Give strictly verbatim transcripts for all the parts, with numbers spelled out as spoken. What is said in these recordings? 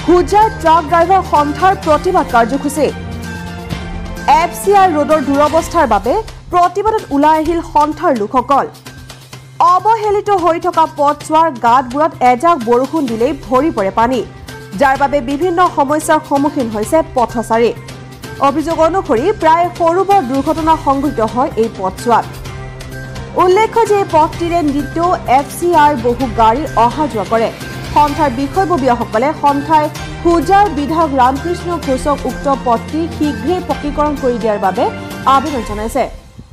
হুজাৰ truck driver সন্থাৰ প্ৰতিবাদ কাৰ্যসূচী এফ চি আৰ ৰোডৰ দুৰৱস্থাৰ বাবে প্ৰতিবাদত ওলাই আহিল সন্থাৰ লোকসকল অৱহেলিত হৈ থকা পথছোৱাৰ গাঁতবোৰত এজাক বৰষুণ দিলেই ভৰি পৰে পানী যাৰ বাবে বিভিন্ন সমস্যাৰ সন্মুখীন হৈছে পথচাৰী অভিযোগ অনুসৰি প্ৰায় সৰু বৰ দুৰ্ঘটনা সংঘটিত হয় এই পথছোৱাত উল্লেখ্য যে পথটিৰে নিতৌ এফ চি আৰ বহু গাড়ী অহা যোৱা কৰে সন্থাৰ বিষয়ববীয়াসকলে সন্থাই হুজাৰ বিধায়ক ৰামকৃষ্ণ ঘোষক উক্ত পথটি শীঘ্ৰেই পকীকৰণ কৰি দিয়াৰ বাবে আবেদন জনাইছে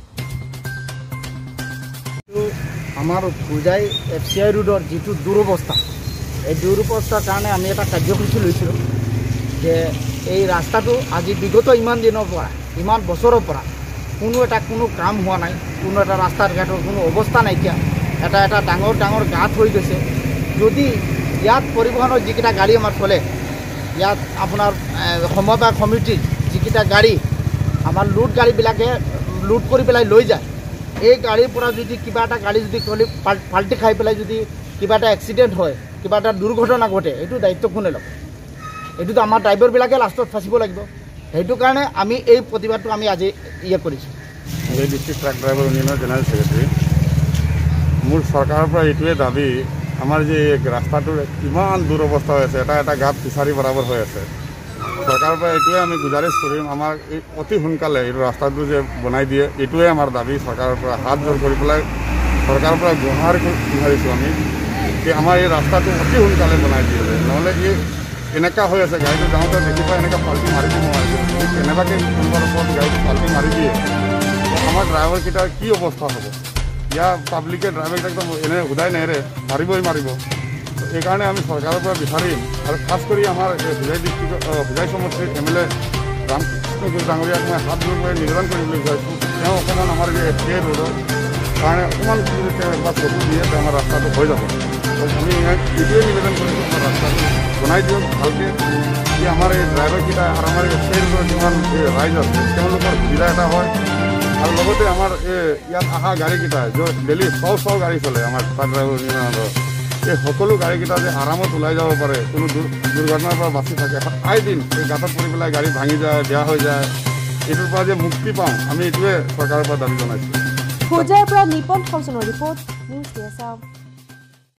আমাৰ হুজাই এফ চি আই ৰোডৰ যিটো দুৰৱস্থা এই দুৰৱস্থাৰ কাৰণে আমি এটা কাৰ্যসূচী লৈছিলোঁ যে এই ৰাস্তাটো আজি বিগত ইমান দিনৰ পৰা ইমান বছৰৰ পৰা কোনো এটা কোনো কাম হোৱা নাই কোনো এটা ৰাস্তাৰ ঘাটৰ কোনো অৱস্থা নাইকিয়া এটা এটা ডাঙৰ ডাঙৰ গাঁত হৈ গৈছে যদি ইয়াত পৰিবহণৰ যিকেইটা গাড়ী আমাৰ চলে ইয়াত আপোনাৰ সমবায় সমিতিৰ যিকেইটা গাড়ী আমাৰ লুট গাড়ীবিলাকে লুট কৰি পেলাই লৈ যায় এই গাড়ীৰ পৰা যদি কিবা এটা গাড়ী যদি পাল্টি খাই পেলাই যদি কিবা এটা এক্সিডেণ্ট হয় কিবা এটা দুৰ্ঘটনা ঘটে এইটো দায়িত্ব কোনে ল'ব এইটোতো আমাৰ ড্ৰাইভাৰবিলাকে লাষ্টত ফাঁচিব লাগিব সেইটো কাৰণে আমি এই প্ৰতিবাদটো আমি আজি ইয়ে কৰিছোঁ ডিষ্ট্ৰিক্ট ট্ৰাক ড্ৰাইভাৰ ইউনিয়নৰ জেনেৰেল ছেক্ৰেটাৰী মোৰ চৰকাৰৰ পৰা এইটোৱে দাবী আমাৰ যে ৰাস্তাটোৰ ইমান দুৰৱস্থা হৈ আছে এটা এটা গাঁত ফিচাৰী বৰাবৰ হৈ আছে চৰকাৰৰ পৰা এইটোৱে আমি গুজাৰিছ কৰিম আমাৰ এই অতি সোনকালে এই ৰাস্তাটো যে বনাই দিয়ে এইটোৱে আমাৰ দাবী চৰকাৰৰ পৰা হাত জোৰ কৰি পেলাই চৰকাৰৰ পৰা গুহাৰ বিচাৰিছোঁ আমি যে আমাৰ এই ৰাস্তাটো অতি সোনকালে বনাই দিয়ে নহ'লে এই এনেকুৱা হৈ আছে গাড়ীটো যাওঁতে দেখি পাই এনেকৈ পাল্টি মাৰি দিব নোৱাৰিব কেনেবাকৈ কোনোবাৰ ওপৰত গাড়ীটো পাল্টি মাৰি দিয়ে আমাৰ ড্ৰাইভাৰকেইটাৰ কি অৱস্থা হ'ব ইয়াৰ পাব্লিকে ড্ৰাইভাৰকেইটাক এনে সোধাই নেৰে মাৰিবই মাৰিব সেইকাৰণে আমি চৰকাৰৰ পৰা বিচাৰিম আৰু খাছ কৰি আমাৰ হুজাই ডিষ্ট্ৰিক্টৰ হুজাই সমষ্টিৰ M L A Ramkrishna Ghosh ডাঙৰীয়াক মই হাত জোৰ কৰি নিবেদন কৰিবলৈ বিচাৰিছোঁ তেওঁ অকণমান আমাৰ এই এফ চি আই ৰোডৰ কাৰণে অকণমান যদি তেওঁ একবাৰ চকু দিয়ে তেওঁ আমাৰ ৰাস্তাটো হৈ যাব আমি এইটোৱে নিবেদন কৰিছোঁ আমাৰ ৰাস্তাটো বনাই দিয়ক ভালকৈ যে আমাৰ এই ড্ৰাইভাৰকেইটা আৰু আমাৰ এফ চি আই ৰোডৰ যিমান ৰাইজ আছে তেওঁলোকৰ সুবিধা এটা হয় আৰু লগতে আমাৰ এই ইয়াত অহা গাড়ীকেইটা য'ত ডেইলি শ শ গাড়ী চলে আমাৰ ট্ৰাক ড্ৰাইভাৰ ইউনিয়নৰ এই সকলো গাড়ীকেইটা যে আৰামত ওলাই যাব পাৰে কোনো দুৰ্ঘটনাৰ পৰা বাচি থাকে প্ৰায় দিন এই গাঁতত পৰি পেলাই গাড়ী ভাঙি যায় বেয়া হৈ যায় এইটোৰ পৰা যে মুক্তি পাওঁ আমি এইটোৱে চৰকাৰৰ পৰা দাবী জনাইছোঁ হুজাৰ পৰা নিপন থাউজেণ্ডৰ report news D S R